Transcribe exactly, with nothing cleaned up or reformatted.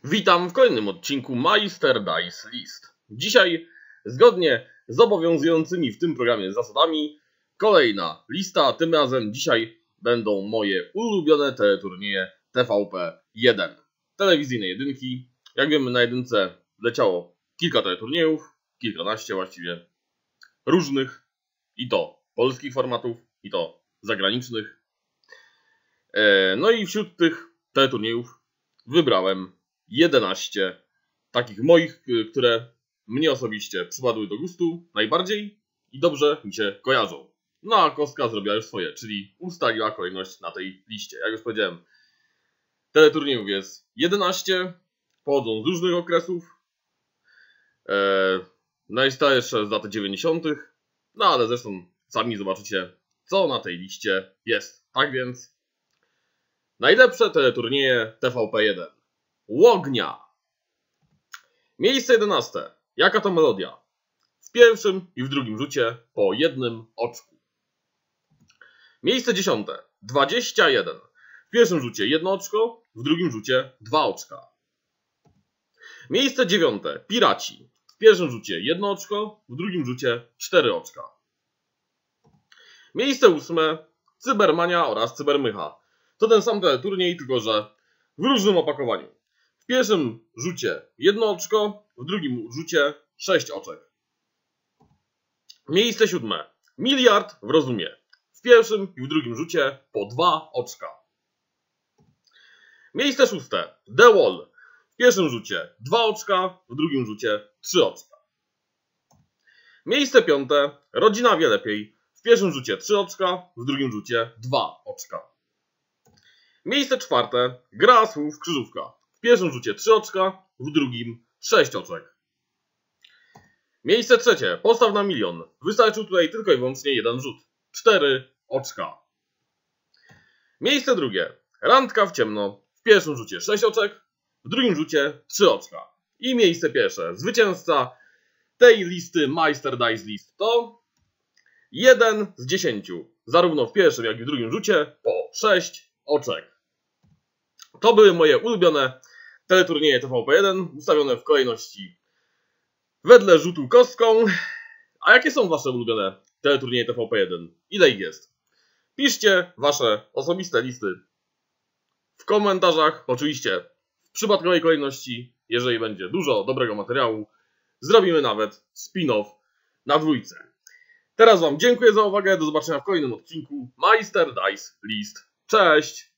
Witam w kolejnym odcinku Meister Dice List. Dzisiaj, zgodnie z obowiązującymi w tym programie zasadami, kolejna lista. Tym razem dzisiaj będą moje ulubione teleturnieje T V P jeden. Telewizyjne jedynki. Jak wiemy, na jedynce leciało kilka teleturniejów, kilkanaście właściwie, różnych, i to polskich formatów, i to zagranicznych. No i wśród tych teleturniejów wybrałem jedenaście takich moich, które mnie osobiście przypadły do gustu najbardziej i dobrze mi się kojarzą. No a kostka zrobiła już swoje, czyli ustaliła kolejność na tej liście. Jak już powiedziałem, teleturniejów jest jedenaście, pochodzą z różnych okresów. Eee, najstarsze z lat dziewięćdziesiątych. No ale zresztą sami zobaczycie, co na tej liście jest. Tak więc najlepsze teleturnieje T V P jeden. Łognia. Miejsce jedenaste. Jaka to melodia? W pierwszym i w drugim rzucie po jednym oczku. Miejsce dziesiąte. dwadzieścia jeden. W pierwszym rzucie jedno oczko, w drugim rzucie dwa oczka. Miejsce dziewiąte. Piraci. W pierwszym rzucie jedno oczko, w drugim rzucie cztery oczka. Miejsce ósme. Cybermania oraz Cybermycha. To ten sam teleturniej, tylko że w różnym opakowaniu. W pierwszym rzucie jedno oczko, w drugim rzucie sześć oczek. Miejsce siódme. Miliard w rozumie. W pierwszym i w drugim rzucie po dwa oczka. Miejsce szóste. The Wall. W pierwszym rzucie dwa oczka, w drugim rzucie trzy oczka. Miejsce piąte. Rodzina wie lepiej. W pierwszym rzucie trzy oczka, w drugim rzucie dwa oczka. Miejsce czwarte. Gra słów krzyżówka. W pierwszym rzucie trzy oczka, w drugim sześć oczek. Miejsce trzecie. Postaw na milion. Wystarczył tutaj tylko i wyłącznie jeden rzut. cztery oczka. Miejsce drugie. Randka w ciemno. W pierwszym rzucie sześć oczek, w drugim rzucie trzy oczka. I miejsce pierwsze. Zwycięzca tej listy Meister Dice List to jeden z dziesięciu. Zarówno w pierwszym, jak i w drugim rzucie po sześć oczek. To były moje ulubione teleturnieje T V P jeden, ustawione w kolejności wedle rzutu kostką. A jakie są wasze ulubione teleturnieje T V P jeden? Ile ich jest? Piszcie wasze osobiste listy w komentarzach. Oczywiście w przypadkowej kolejności, jeżeli będzie dużo dobrego materiału, zrobimy nawet spin-off na dwójce. Teraz wam dziękuję za uwagę. Do zobaczenia w kolejnym odcinku Meister Dice List. Cześć!